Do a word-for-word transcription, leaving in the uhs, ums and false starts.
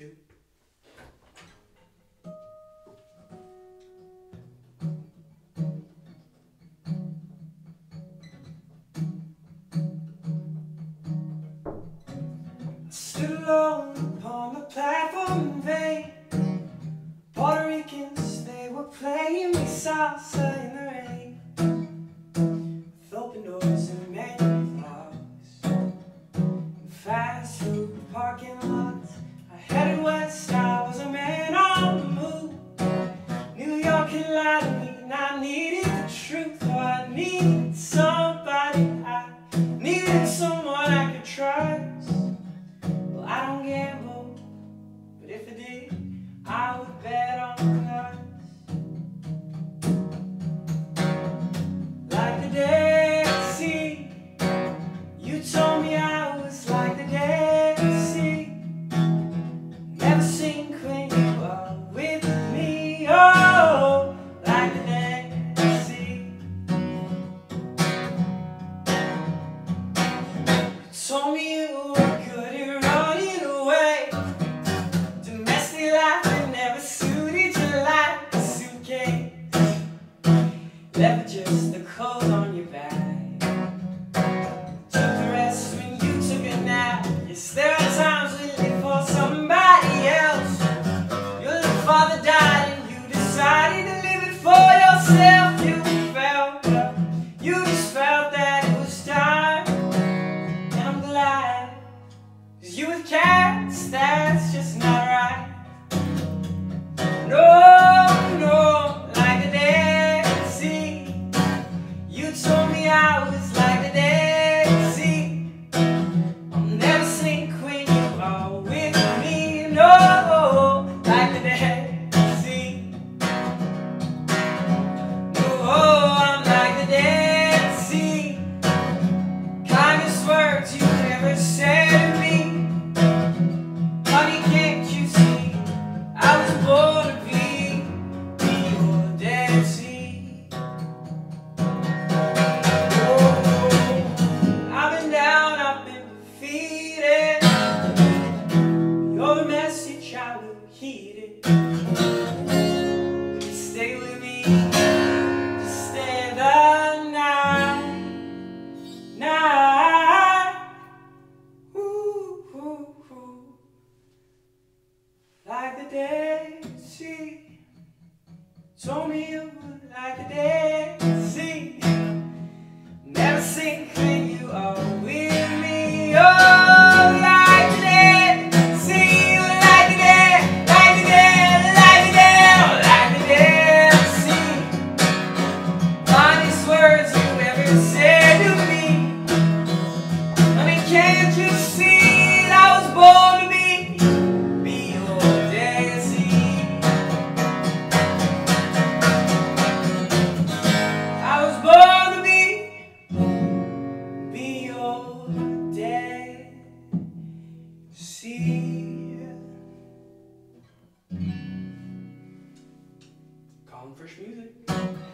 Stood alone upon the platform in vain. Puerto Ricans, they were playing me salsa in the rain, with open doors and manual locks, and fast food parking lots. I headed west, I was a man on the move. New York had lied to me, and I needed the truth. Oh, I needed somebody, I needed someone I could trust. Well, I don't gamble, but if I did, I would bet on us. Like the Dead Sea, you told me I was like the Dead Sea. Never sink when you are with me. Oh, like the Dead Sea. You told me you were good at running away. Domestic life that never suited you like a suitcase. Left just the clothes on your back. Took the rest when you took a nap. Yes, there are times we live for somebody else. Your little father died and you decided to live it for yourself. You felt, uh, you just felt that it was time. And I'm glad, 'cause you with cats, that's just not right. No, no, like the Dead Sea. You told me I was like the Dead Sea. I'll never sink when you are with me. No, like the Dead Sea. No, I'm like the Dead Sea. Kindest words you ever said to me. Honey, can't you see I was born to be, be your Dead Sea. Oh, I've been down, I've been defeated. You're the message, I will heed it. Stay with me, just stay the night, night. Ooh, ooh, ooh. Like the Dead Sea. Told me you were like the Dead Sea. Never sink when you are with me. Oh, like the Dead Sea, like the Dead, like the Dead, like the Dead, like the Dead Sea. Finest words you ever said to me. I mean, can't you see that I was born to be, be your Dead Sea? I was born to be, be your Dead Sea. Calling Fresh Music.